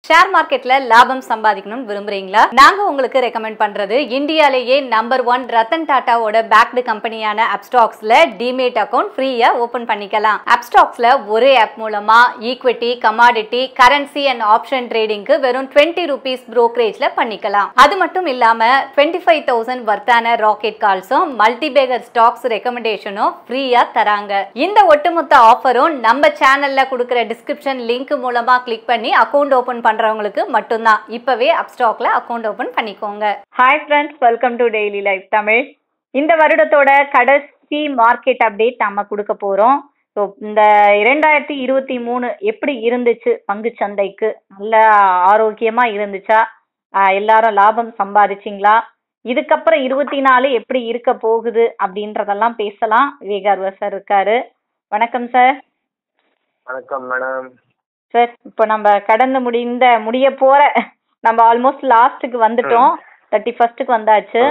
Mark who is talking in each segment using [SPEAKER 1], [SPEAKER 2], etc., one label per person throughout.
[SPEAKER 1] Share மார்க்கெட்ல லாபம் சம்பாதிக்கணும்னு விரும்புறீங்களா? நாங்க உங்களுக்கு ரெக்கமெண்ட் பண்றது இந்தியாலேயே நம்பர் 1 ரத்தன் டாட்டாவோட பேக்டு கம்பெனியான அப்ஸ்டாக்ஸ்ல டிமேட் அக்கவுண்ட் ஃப்ரீயா ஓபன் பண்ணிக்கலாம். அப்ஸ்டாக்ஸ்ல ஒரே ஆப் மூலமா equity, commodity, currency and option ட்ரேடிங்க்கு வெறும் 20 ரூபீஸ் புரோக்கரேஜ்ல பண்ணிக்கலாம். அது மட்டும் இல்லாம 25,000 வர்த்தான ராக்கெட் கால்ஸும் மல்டிபேகர் ஸ்டாக்ஸ் ரெக்கமெண்டேஷனும் ஃப்ரீயா தராங்க. இந்த ஒட்டுமொத்த ஆஃபரும் நம்ம சேனல்ல கொடுக்கிற டிஸ்கிரிப்ஷன் லிங்க் மூலமா கிளிக் பண்ணி அக்கவுண்ட் ஓபன் பண்றவங்களுக்கு மட்டும்தான். இப்பவே அப்ஸ்டாக்ல அக்கவுண்ட் ஓபன் பண்ணிக்கோங்க. Hi friends, welcome to daily life Tamil. இந்த வருடத்தோட கடைசி மார்க்கெட் அப்டேட் நம்ம கொடுக்க போறோம். ஸோ இந்த 2023 எப்படி இருந்துச்சு? பங்கு சந்தைக்கு நல்ல ஆரோக்கியமா இருந்துச்சா? எல்லாரும் லாபம் சம்பாதிச்சிங்களா? இதுக்கப்புறம் 24 எப்படி இருக்க போகுது அப்படின்றதெல்லாம் பேசலாம். விவேகார்வா சார் இருக்காரு. வணக்கம் சார்.
[SPEAKER 2] வணக்கம் மேடம்.
[SPEAKER 1] சார், இப்போ நம்ம கடந்து முடிய போற நம்ம ஆல்மோஸ்ட் லாஸ்ட்டுக்கு வந்துட்டோம். 31க்கு வந்தாச்சு.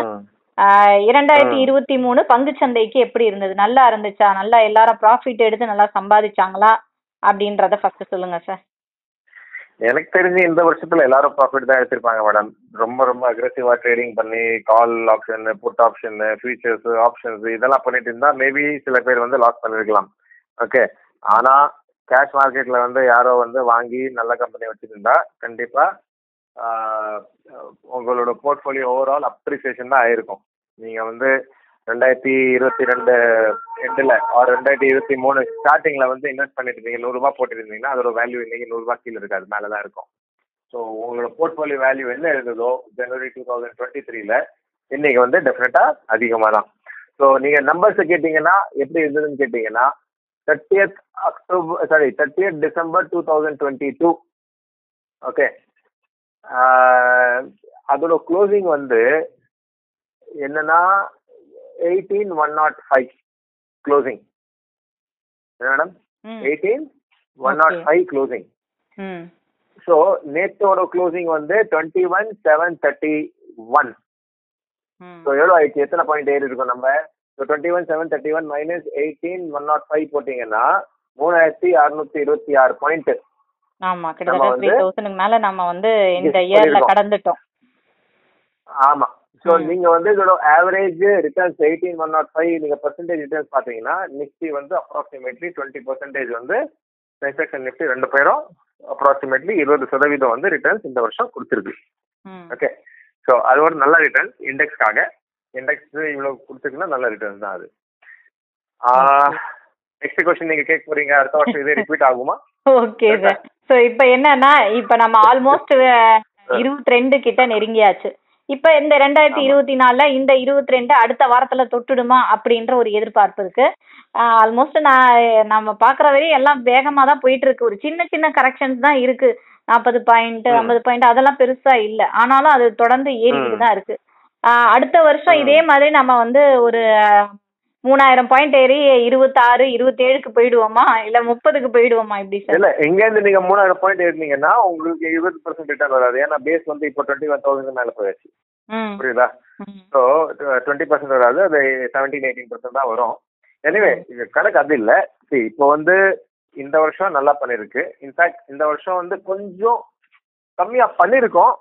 [SPEAKER 1] 2023 பங்கு சந்தைக்கு எப்படி இருந்தது? நல்லா இருந்துச்சா? நல்லா எல்லாரும் ப்ராஃபிட் எடுத்து நல்லா சம்பாதிச்சாங்களா அப்படின்றத ஃபர்ஸ்ட் சொல்லுங்க சார்.
[SPEAKER 2] எனக்கு தெரிஞ்சு இந்த வருஷத்துல எல்லாரும் ப்ராஃபிட் தான் எடுத்திருப்பாங்க மேடம். ரொம்ப ரொம்ப அக்ரெசிவா ட்ரேடிங் பண்ணி call option, put option, futures, options இதெல்லாம் பண்ணிட்டு இருந்தா மேபி சில பேர் வந்து லாஸ் பண்ணிருக்கலாம். ஓகே, ஆனா கேஷ் மார்க்கெட்ல வந்து யாரோ வந்து வாங்கி நல்ல கம்பெனி வச்சிருந்தா கண்டிப்பா உங்களோட போர்ட்ஃபோலியோ ஓவரால் அப்ரிசியேஷன் தான் ஆயிருக்கும். நீங்க வந்து 2022 எண்டில் ஆர் 2023 ஸ்டார்டிங்ல வந்து இன்வெஸ்ட் பண்ணிட்டு இருந்தீங்க, 100 ரூபாய் போட்டிருந்தீங்கன்னா அதோட வேல்யூ இன்னைக்கு 100 ரூபாய் கீழே இருக்காது, மேலதான் இருக்கும். ஸோ உங்களோட போர்ட்ஃபோலியோ வேல்யூ என்ன இருந்ததோ ஜனவரி 2023ல இன்னைக்கு வந்து டெஃபினட்டா அதிகமாக தான். ஸோ நீங்க நம்பர்ஸ் கேட்டீங்கன்னா எப்படி இருந்ததுன்னு கேட்டீங்கன்னா 30th December 2022. ஓகே, அதோட க்ளோசிங் வந்து என்னன்னா 18,105 க்ளோசிங். Madam 18,105 closing. ஸோ நேத்தோட க்ளோசிங் வந்து 21,731. ஸோ எவ்வளோ ஆயிடுச்சு? எத்தனை பாயிண்ட் ஏறி இருக்கும் நம்ம? 21,731 மைனஸ் 18,105 போட்டீங்கன்னா 3,626 பாயிண்ட்.
[SPEAKER 1] ஆமா, கிட்டத்தட்ட 3,000க்கு மேல நம்ம வந்து இந்த இயர்ல கடந்துட்டோம்.
[SPEAKER 2] ஆமா. சோ நீங்க வந்து இதோட ஆவரேஜ் ரிட்டர்ன்ஸ் 18,105 நீங்க பெர்சன்டேஜ் ரிட்டர்ன்ஸ் பாத்தீங்கன்னா நிஃப்டி வந்து அப்ராக்சிமேட்லி 20% வந்து சென்செக்ஸ் அண்ட் நிஃப்டி ரெண்டு பேரும் அப்ராக்சிமேட்லி 20% வந்து ரிட்டர்ன்ஸ் இந்த வருஷம் கொடுத்துருக்கு. ஓகே, ஸோ அது ஒரு நல்ல ரிட்டர்ன். இண்டெக்ஸ் இவ்வளவு கொடுத்துருக்குன்னா நல்ல ரிட்டர்ன் தான் அது. நெக்ஸ்ட் क्वेश्चन நீங்க கேட்க போறீங்க, அடுத்த வருஷம் இதே ரிப்பீட் ஆகுமா?
[SPEAKER 1] Okay sir. சோ இப்போ என்னன்னா, இப்போ நம்ம ஆல்மோஸ்ட் 22 கிட்ட நெருங்கியாச்சு. இப்ப இந்த 2024ல இந்த 22 அடுத்த வாரத்துல தொட்டுடுமா அப்படின்ற ஒரு எதிர்பார்ப்பு இருக்கு. ஆல்மோஸ்ட் நம்ம பாக்குற வரையும் எல்லாம் வேகமா தான் போயிட்டு இருக்கு. ஒரு சின்ன சின்ன கரெக்ஷன்ஸ் தான் இருக்கு. 40 பாயிண்ட் 50 பாயிண்ட் அதெல்லாம் பெருசா இல்ல. ஆனாலும் அது தொடர்ந்து ஏறிக்கிட்டு தான் இருக்கு. அடுத்த வருஷம் இதே மாதிரி நம்ம வந்து ஒரு 3,000 பாயிண்ட் ஏறி 26, 27க்கு போயிடுவோமா இல்ல 30க்கு போயிடுவோமா? இப்படி சார்
[SPEAKER 2] இல்ல, எங்க இருந்து நீங்க 3,000 பாயிண்ட் ஏறினீங்கன்னா உங்களுக்கு 20% ரிட்டர்ன் வராது. ஏன்னா பேஸ் வந்து இப்போ 21,000 மேல போயாச்சு. புரியுதா? ஸோ 20% வராது, அது 17-18% தான் வரும். எனிவே இது கணக்கு அது இல்ல. சரி, இப்போ வந்து இந்த வருஷம் நல்லா பண்ணிருக்கு. இன்ஃபேக்ட் இந்த வருஷம் வந்து கொஞ்சம் கம்மியா பண்ணிருக்கோம்.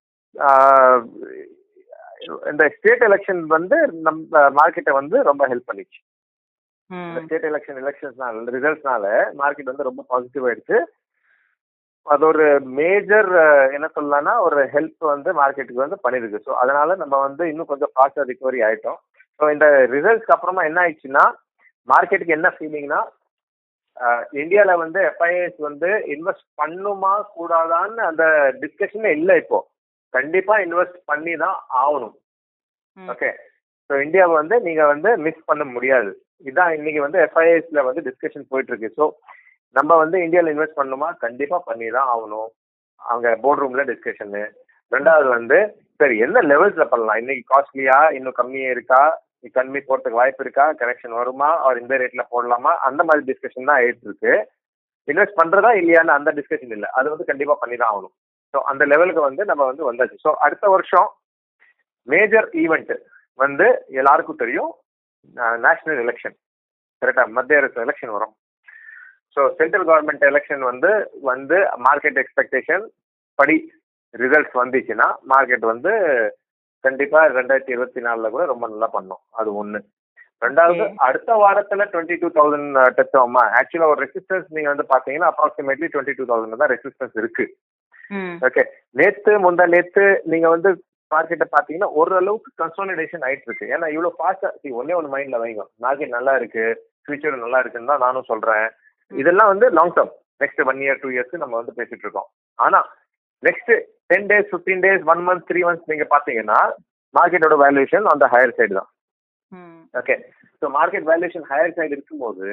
[SPEAKER 2] இந்த ஸ்டேட் எலெக்ஷன் வந்து நம்ம மார்க்கெட்டை வந்து ரொம்ப ஹெல்ப் பண்ணிச்சு. இந்த ஸ்டேட் எலெக்ஷன்ஸ்னால ரிசல்ட்ஸ்னால மார்க்கெட் வந்து ரொம்ப பாசிட்டிவ் ஆயிடுச்சு. அது ஒரு மேஜர் என்ன சொல்லலாம்னா ஒரு ஹெல்ப் வந்து மார்க்கெட்டுக்கு வந்து பண்ணிருக்கு. ஸோ அதனால நம்ம வந்து இன்னும் கொஞ்சம் ஃபாஸ்டா ரிகவரி ஆயிட்டோம். ஸோ இந்த ரிசல்ட்ஸ்க்கு அப்புறமா என்ன ஆயிடுச்சுன்னா மார்க்கெட்டுக்கு என்ன ஃபீலிங்னா இந்தியால வந்து FIIs வந்து இன்வெஸ்ட் பண்ணுமா கூடாதான்னு அந்த டிஸ்கஷனே இல்லை. இப்போ கண்டிப்பா இன்வெஸ்ட் பண்ணி தான் ஆகணும். ஓகே, ஸோ இந்தியாவை வந்து நீங்க வந்து மிஸ் பண்ண முடியாது. இதுதான் இன்னைக்கு வந்து FIIsல வந்து டிஸ்கஷன் போயிட்டு இருக்கு. ஸோ நம்ம வந்து இந்தியாவில் இன்வெஸ்ட் பண்ணணுமா? கண்டிப்பா பண்ணி தான் ஆகணும். அவங்க போர்ட் ரூம்ல டிஸ்கஷனு. ரெண்டாவது வந்து சரி என்ன லெவல்ஸ்ல பண்ணலாம், இன்னைக்கு காஸ்ட்லியா, இன்னும் கம்மியா இருக்கா, கம்மி போறதுக்கு வாய்ப்பு இருக்கா, கரெக்ஷன் வருமா, அவர் இந்த ரேட்ல போடலாமா, அந்த மாதிரி டிஸ்கஷன் தான் ஆயிட்டு இருக்கு. இன்வெஸ்ட் பண்றதா இல்லையான்னு அந்த டிஸ்கஷன் இல்லை, அது வந்து கண்டிப்பா பண்ணி தான் ஆகணும். ஸோ அந்த லெவலுக்கு வந்து நம்ம வந்து வந்தாச்சு. ஸோ அடுத்த வருஷம் மேஜர் ஈவெண்ட் வந்து எல்லாருக்கும் தெரியும், நேஷனல் எலெக்ஷன். கரெக்டா? மத்திய அரசு எலெக்ஷன் வரும். ஸோ சென்ட்ரல் கவர்மெண்ட் எலெக்ஷன் வந்து மார்க்கெட் எக்ஸ்பெக்டேஷன் படி ரிசல்ட்ஸ் வந்துச்சுன்னா மார்க்கெட் வந்து கண்டிப்பா 2024 கூட ரொம்ப நல்லா பண்ணோம். அது ஒண்ணு. ரெண்டாவது, அடுத்த வாரத்துல 22,000 டச் ஆகுமா? ஆக்சுவலா ஒரு ரெசிஸ்டன்ஸ் நீங்க வந்து பாத்தீங்கன்னா அப்ராக்சிமேட்லி 22,000 தான் ரெசிஸ்டன்ஸ் இருக்கு. ஓகே, முந்தா நேத்து நீங்க வந்து மார்க்கெட்டை பாத்தீங்கன்னா ஓரளவுக்கு கன்சாலிடேஷன் ஆயிட்டு இருக்கு. ஏன்னா இவ்வளவு ஃபாஸ்டா ஒன்னே ஒன்னு மைண்ட்ல வைங்க, மார்க்கெட் நல்லா இருக்கு, ஃபியூச்சர் நல்லா இருக்குன்னு தான் நானும் சொல்றேன். இதெல்லாம் வந்து long term, next 1 year 2 years நம்ம வந்து பேசிட்டு இருக்கோம். ஆனா next 10 days 15 days 1 month 3 months நீங்க பாத்தீங்கன்னா மார்க்கெட்டோட வேல்யூஷன் அந்த ஹையர் சைடு தான். Okay, so market valuation higher side இருக்கும்போது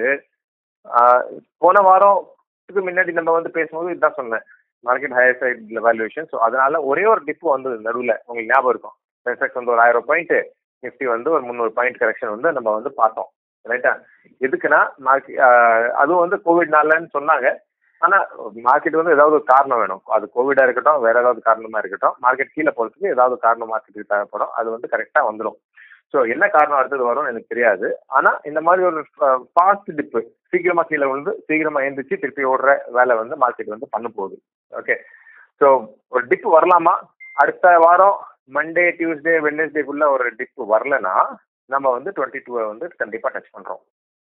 [SPEAKER 2] போன வாரத்துக்கு முன்னாடி நம்ம வந்து பேசும்போது இதுதான் சொன்னேன், market higher side valuation. So அதனால ஒரே ஒரு டிப் வந்து நடுவில் உங்களுக்கு ஞாபகம் இருக்கும், சென்செக்ஸ் வந்து ஒரு 1000 பாயிண்ட், நிஃப்டி வந்து ஒரு 300 பாயிண்ட் கரெக்ஷன் வந்து நம்ம வந்து பார்த்தோம். ரைட்டா? எதுக்குன்னா மார்க்கெட் அதுவும் வந்து கோவிட்னாலன்னு சொன்னாங்க. ஆனா மார்க்கெட் வந்து ஏதாவது ஒரு காரணம் வேணும். அது கோவிடா இருக்கட்டும், வேற ஏதாவது காரணமா இருக்கட்டும், மார்க்கெட் கீழே போறதுக்கு ஏதாவது காரணம் மார்க்கெட்டுக்கு தேவைப்படும். அது வந்து கரெக்டா வந்துடும். ஸோ என்ன காரணம் அடுத்தது வரும்னு எனக்கு தெரியாது. ஆனா இந்த மாதிரி ஒரு ஃபாஸ்ட் டிப்பு, சீக்கிரமா கீழே வந்து சீக்கிரமா எழுந்திரிச்சு திருப்பி ஓடுற வேலை வந்து மார்க்கெட் வந்து பண்ண போகுது. ஓகே, ஸோ ஒரு டிப்பு வரலாமா? அடுத்த வாரம் மண்டே டியூஸ்டே வெட்னஸ்டேக்குள்ள ஒரு டிப்பு வரலன்னா நம்ம வந்து 22 வந்து கண்டிப்பா டச் பண்றோம்.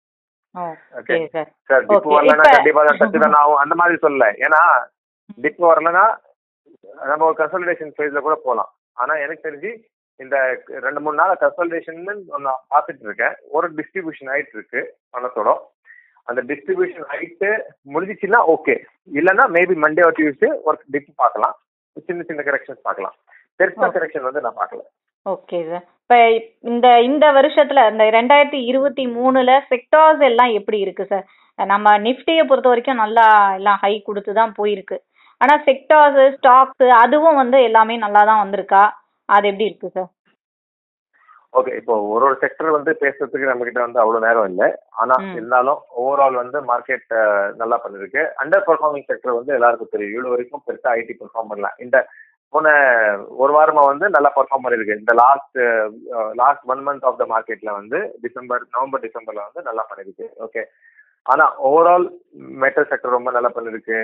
[SPEAKER 2] ஓகே சார், டிப்பு வரலன்னா கண்டிப்பா டச் தான் ஆகும் அந்த மாதிரி சொல்லல. ஏன்னா டிப்பு வரலன்னா நம்ம ஒரு கன்சல்டேஷன் ஃபேஸ்ல கூட போகலாம். ஆனா எனக்கு தெரிஞ்சு இந்த 2-3 நாள் கன்சல்டேஷன் நான் பார்த்துட்டு இருக்கேன். ஒரு டிஸ்ட்ரிபியூஷன் ஆயிட்டு இருக்கு பணத்தோட. அந்த டிஸ்ட்ரிபியூஷன் ஆயிட்டு முடிஞ்சிச்சுன்னா ஓகே, இல்லைன்னா மேபி மண்டே ஒரு டியூஸ்டே ஒரு டிப் பார்க்கலாம், சின்ன சின்ன கரெக்ஷன்ஸ் பார்க்கலாம். பெருசா கரெக்ஷன் வந்து நான் பார்க்கல.
[SPEAKER 3] ஓகே சார், இப்ப இந்த வருஷத்துல இந்த 2023 செக்டார்ஸ் எல்லாம் எப்படி இருக்கு சார்? நம்ம நிஃப்டியை பொறுத்த வரைக்கும் நல்லா எல்லாம் ஹை கொடுத்து தான் போயிருக்கு. ஆனா செக்டார்ஸ் ஸ்டாக்ஸ் அதுவும் வந்து எல்லாமே நல்லா தான் வந்திருக்கா? அது எப்படி இருக்கு சார்?
[SPEAKER 2] ஓகே, இப்போ ஒரு செக்டர் வந்து பேசுறதுக்கு நம்ம கிட்ட வந்து அவ்வளவு நேரம் இல்லை. ஆனா இருந்தாலும் ஓவரால் வந்து மார்க்கெட் நல்லா பண்ணிருக்கு. அண்டர் பெர்ஃபார்மிங் செக்டர் வந்து எல்லாருக்கும் தெரியும். இவ்வளவு வரைக்கும் பெருசா ஐடி பெர்ஃபார்ம் பண்ணலாம். இந்த போன ஒரு வாரமா வந்து நல்லா பெர்ஃபார்ம் பண்ணிருக்கு. இந்த லாஸ்ட் 1 month ஆஃப் த மார்க்கெட்ல வந்து நவம்பர் டிசம்பர்ல வந்து நல்லா பண்ணிருக்கு. ஓகே, ஆனா ஓவரால் மெட்டல் செக்டர் ரொம்ப நல்லா பண்ணிருக்கு.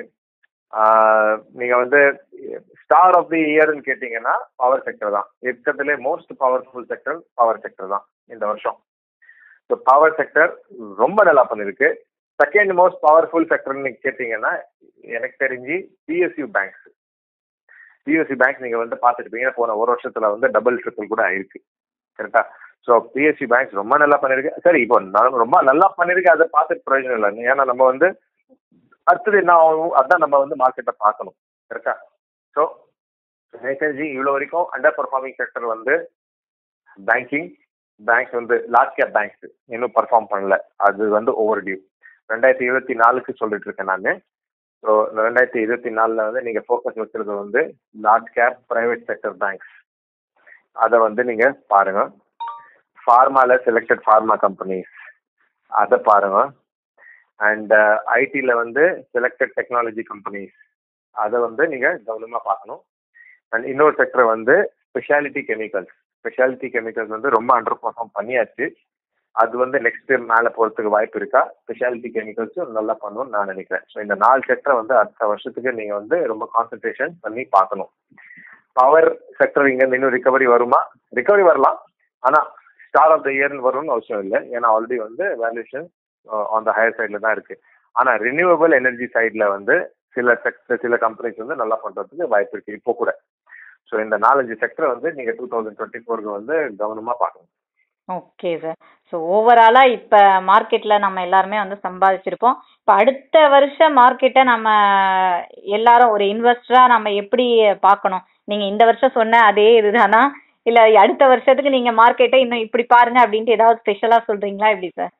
[SPEAKER 2] நீங்க வந்து ஸ்டார் ஆஃப் தி இயர்னு கேட்டீங்கன்னா பவர் செக்டர் தான். இருக்கிறதுலே most powerful sector power sector தான் இந்த வருஷம். ஸோ பவர் செக்டர் ரொம்ப நல்லா பண்ணிருக்கு. செகண்ட் மோஸ்ட் பவர்ஃபுல் செக்டர்னு கேட்டீங்கன்னா எனக்கு தெரிஞ்சு பிஎஸ்யூ பேங்க்ஸ் நீங்க வந்து பார்த்துருப்பீங்க, போன ஒரு வருஷத்துல வந்து டபுள் ட்ரிபிள் கூட ஆயிருக்கு. கரெக்டா? ஸோ பிஎஸ்யூ பேங்க்ஸ் ரொம்ப நல்லா பண்ணிருக்கு. சரி, இப்போ ரொம்ப நல்லா பண்ணிருக்கு, அதை பார்த்துட்டு பிரயோஜனம் இல்லை. ஏன்னா நம்ம வந்து அடுத்தது என்ன ஆகும் அதான் நம்ம வந்து மார்க்கெட்டை பார்க்கணும். கரெக்டா? ஸோ எனக்கு தெரிஞ்சு இவ்வளோ வரைக்கும் அண்டர் பெர்ஃபார்மிங் செக்டர் வந்து பேங்க்ஸ் வந்து லார்ஜ் கேப் பேங்க்ஸ் இன்னும் பெர்ஃபார்ம் பண்ணல. அது வந்து ஓவர் டியூ. 2024 சொல்லிட்டு இருக்கேன் நான். ஸோ 2024 வந்து நீங்க ஃபோக்கஸ் வச்சுருது வந்து large cap private sector banks. அதை வந்து நீங்க பாருங்க. ஃபார்மால செலக்டட் ஃபார்மா கம்பெனிஸ் அதை பாருங்க. அண்ட் ஐடியில் வந்து செலக்டட் டெக்னாலஜி கம்பெனிஸ் அதை வந்து நீங்க கவனமா பார்க்கணும். அண்ட் இன்னொரு செக்டர் வந்து ஸ்பெஷாலிட்டி கெமிக்கல்ஸ் வந்து ரொம்ப அண்டர் பெர்ஃபார்ம் பண்ணியாச்சு. அது வந்து நெக்ஸ்ட் மேலே போகிறதுக்கு வாய்ப்பு இருக்கா? ஸ்பெஷாலிட்டி கெமிக்கல்ஸும் நல்லா பண்ணணும்னு நான் நினைக்கிறேன். ஸோ இந்த 4 செக்டரை வந்து அடுத்த வருஷத்துக்கு நீங்க வந்து ரொம்ப கான்சென்ட்ரேஷன் பண்ணி பார்க்கணும். பவர் செக்டர் இங்க இன்னும் ரிகவரி வருமா? ரிகவரி வரலாம், ஆனா ஸ்டார் ஆஃப் த இயர்னு வரும்னு அவசியம் இல்லை. ஏன்னா ஆல்ரெடி வந்து வேல்யூஷன் ஆன் த ஹையர் சைட்ல தான் இருக்கு. ஆனா ரினியூவபிள் எனர்ஜி சைட்ல வந்து சில கம்பெனிஸ் வந்து நல்லா பண்றதுக்கு வாய்ப்பு இருக்கு இப்போ கூட. ஸோ இந்த 4-5 செக்டர் வந்து நீங்க 2024 வந்து கவனமா பார்க்கணும்.
[SPEAKER 3] ஓகே சார், ஸோ ஓவராலா இப்ப மார்க்கெட்ல நம்ம எல்லாருமே வந்து சம்பாதிச்சிருப்போம். இப்ப அடுத்த வருஷம் மார்க்கெட்டை நம்ம எல்லாரும் ஒரு இன்வெஸ்டரா நம்ம எப்படி பார்க்கணும்? நீங்க இந்த வருஷம் சொன்ன அதே இதுதானா, இல்ல அடுத்த வருஷத்துக்கு நீங்க மார்க்கெட்டை இன்னும் இப்படி பாருங்க அப்படின்ட்டு ஏதாவது ஸ்பெஷலா சொல்றீங்களா எப்படி சார்?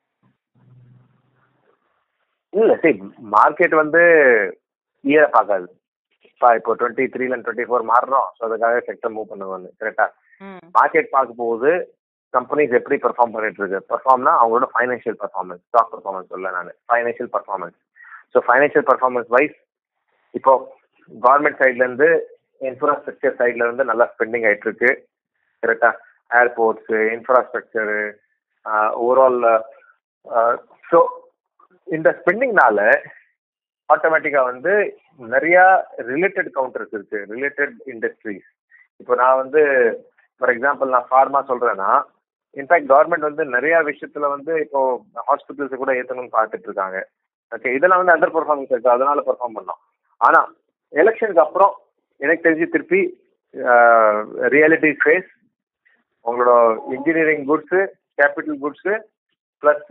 [SPEAKER 2] இல்ல, சரி, மார்க்கெட் வந்து இயரை பார்க்காது. இப்போ 23 24 மாறுறோம். ஸோ அதுக்காக செக்டர் மூவ் பண்ணுவாங்க. கரெக்டா? மார்க்கெட் பார்க்க போகுது கம்பெனிஸ் எப்படி பெர்ஃபார்ம் பண்ணிட்டு இருக்கு. பெர்ஃபார்ம்னா அவங்களோட ஃபைனான்ஷியல் பெர்ஃபார்மன்ஸ், ஸ்டாக் பெர்ஃபார்மன்ஸ் சொல்ல நான் ஃபைனான்ஷியல் பெர்ஃபார்மன்ஸ். ஸோ ஃபைனான்ஷியல் பெர்ஃபார்மன்ஸ் வைஸ் இப்போ கவர்மெண்ட் சைட்ல இருந்து இன்ஃப்ராஸ்ட்ரக்சர் சைட்ல இருந்து நல்லா ஸ்பெண்டிங் ஆயிட்டு இருக்கு. கரெக்டா? Airports, infrastructure, overall. ஸோ இந்த ஸ்பெண்டிங்னால ஆட்டோமேட்டிக்கா வந்து நிறைய ரிலேட்டட் கவுண்டர்ஸ் இருக்கு, ரிலேட்டட் இண்டஸ்ட்ரீஸ். இப்போ நான் வந்து ஃபார் எக்ஸாம்பிள் நான் ஃபார்மா சொல்றேன்னா, இன்ஃபேக்ட் கவர்மெண்ட் வந்து நிறைய விஷயத்துல வந்து இப்போ ஹாஸ்பிட்டல்ஸ் கூட ஏற்றணும்னு பார்த்துட்டு இருக்காங்க. ஓகே, இதெல்லாம் வந்து அண்டர் பெர்ஃபார்மன்ஸ் இருக்கு, அதனால பெர்ஃபார்ம் பண்ணோம். ஆனா எலெக்ஷனுக்கு அப்புறம் எனக்கு தெரிஞ்சு திருப்பி ரியாலிட்டி ஃபேஸ் உங்களோட engineering goods, capital goods plus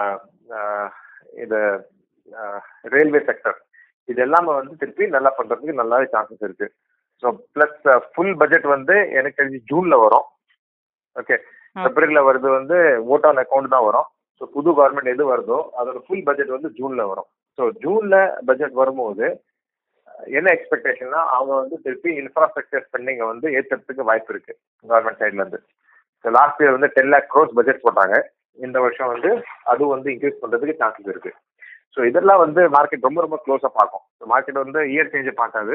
[SPEAKER 2] இது ரயில்வே செக்டர், இது எல்லாமே வந்து திருப்பி நல்லா பண்றதுக்கு நல்லாவே சான்சஸ் இருக்கு. ஸோ பிளஸ் ஃபுல் பட்ஜெட் வந்து எனக்கு தெரிஞ்சு ஜூன்ல வரும். ஓகே, பிப்ரவரியில வருது வந்து ஓட் ஆன் அக்கௌண்ட் தான் வரும். ஸோ புது கவர்மெண்ட் எது வருதோ அதோட ஃபுல் பட்ஜெட் வந்து ஜூன்ல வரும். ஸோ ஜூன்ல பட்ஜெட் வரும்போது என்ன எக்ஸ்பெக்டேஷன்னா அவங்க வந்து திருப்பி இன்ஃப்ராஸ்ட்ரக்சர் ஸ்பெண்டிங்கை வந்து ஏற்றுறதுக்கு வாய்ப்பு இருக்கு கவர்மெண்ட் சைட்ல இருந்து. ஸோ லாஸ்ட் இயர் வந்து 10 lakh crores பட்ஜெட் போட்டாங்க. இந்த வருஷம் வந்து அது வந்து இன்க்ரீஸ் பண்றதுக்கு சான்சஸ் இருக்கு. ஸோ இதெல்லாம் வந்து மார்க்கெட் ரொம்ப ரொம்ப க்ளோஸா பார்க்கும். மார்க்கெட் வந்து இயர் சேஞ்சை பார்க்காது.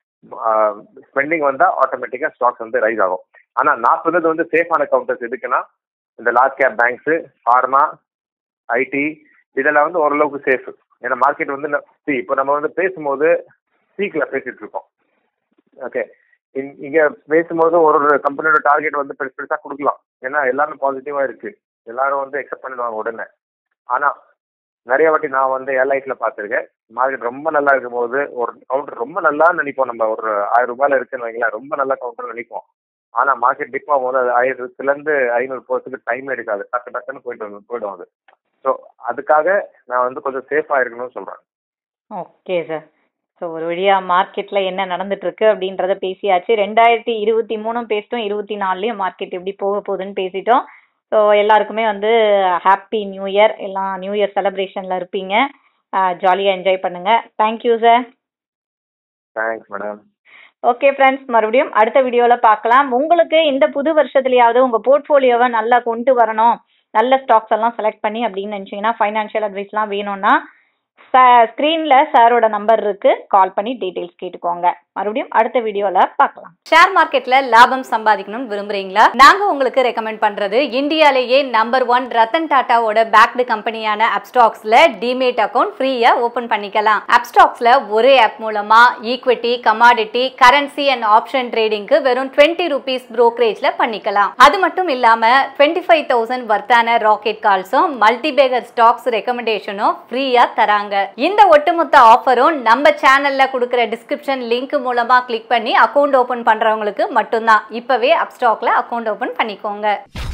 [SPEAKER 2] ஸ்பெண்டிங் வந்தா ஆட்டோமேட்டிக்கா ஸ்டாக்ஸ் வந்து ரைஸ் ஆகும். ஆனா நான் சொன்னது வந்து சேஃபான கவுண்டர்ஸ் எதுக்குன்னா இந்த large cap banks, pharma, IT இதெல்லாம் வந்து ஓரளவுக்கு சேஃப். ஏன்னா மார்க்கெட் வந்து இப்போ நம்ம வந்து பேசும்போது பீக்ல பேசிட்டு இருக்கோம். ஓகே, இங்க பேசும்போது ஒரு கம்பெனியோட டார்கெட் வந்து பெருசா கொடுக்கலாம், ஏன்னா எல்லாமே பாசிட்டிவா இருக்கு, எல்லாரும் வந்து எக்ஸெப்ட் பண்ணிடுவாங்க உடனே. ஆனா நிறைய வாட்டி நான் வந்து எல்ஐசில பார்த்துருக்கேன், மார்க்கெட் ரொம்ப நல்லா இருக்கும் போது ஒரு கவுண்டர் ரொம்ப நல்லா நினைப்போம், நம்ம ஒரு 1000 ரூபாயில இருக்குன்னு வைங்களேன், ரொம்ப நல்லா கவுண்டர் நினைப்போம். ஆனா மார்க்கெட் டிப் ஆகும் போது அது 1000 500 போறதுக்கு டைம் எடுக்காது, டக்கு டக்குன்னு போயிடும் அது. ஸோ அதுக்காக நான் வந்து கொஞ்சம் சேஃபா இருக்கணும்னு சொல்றேன்.
[SPEAKER 3] Okay sir. ஸோ ஒரு வழியா மார்க்கெட்ல என்ன நடந்துட்டு இருக்கு அப்படின்றத பேசியாச்சு. 2023 பேசிட்டோம், 24லயும் மார்க்கெட் எப்படி போக போகுதுன்னு பேசிட்டோம். ஸோ எல்லாருக்குமே வந்து ஹாப்பி நியூ இயர், எல்லாம் நியூ இயர் செலிப்ரேஷன்ல இருப்பீங்க, ஜாலியாக என்ஜாய் பண்ணுங்க. Thank you sir.
[SPEAKER 2] Thanks madam.
[SPEAKER 3] Okay friends, மறுபடியும் அடுத்த வீடியோவில் பார்க்கலாம். உங்களுக்கு இந்த புது வருஷத்துலையாவது உங்கள் போர்ட்ஃபோலியோவை நல்லா கொண்டு வரணும், நல்ல ஸ்டாக்ஸ் எல்லாம் செலக்ட் பண்ணி அப்படின்னு நினச்சிங்கன்னா, ஃபைனான்ஷியல் அட்வைஸ்லாம் வேணும்னா ஸ்க்ரீன்ல சாரோட நம்பர் இருக்கு, கால் பண்ணி டீடைல்ஸ் கேட்டுக்கோங்க. மறுபடியும் அடுத்த வீடியோல பார்க்கலாம்.
[SPEAKER 1] ஷேர் மார்க்கெட்ல லாபம் சம்பாதிக்கணும்னு விரும்புறீங்களா? நாங்க உங்களுக்கு ரெக்கமெண்ட் பண்றது இந்தியாலேயே நம்பர் 1 ரத்தன் டாட்டாவோட பேக்டு கம்பெனியான அப்ஸ்டாக்ஸ்ல டிமேட் அக்கௌண்ட் ஃப்ரீயா ஓபன் பண்ணிக்கலாம். அப்ஸ்டாக்ஸ்ல ஒரே ஆப் மூலமா equity, commodity, currency and option ட்ரேடிங்க்கு வெறும் 20 rupees brokerage பண்ணிக்கலாம். அது மட்டும் இல்லாம 25,000 வர்த்தான ராக்கெட் கால்ஸும் மல்டிபேகர் ஸ்டாக்ஸ் ரெக்கமெண்டேஷனும் ஃப்ரீயா தராங்க. இந்த ஒட்டுமொத்த ஆஃபரும் நம்ம சேனல்ல கொடுக்கிற டிஸ்கிரிப்ஷன் லிங்க் மூலமா கிளிக் பண்ணி அக்கவுண்ட் ஓபன் பண்றவங்களுக்கு மட்டும்தான். இப்பவே அப்ஸ்டாக்ல அக்கவுண்ட் ஓபன் பண்ணிக்கோங்க.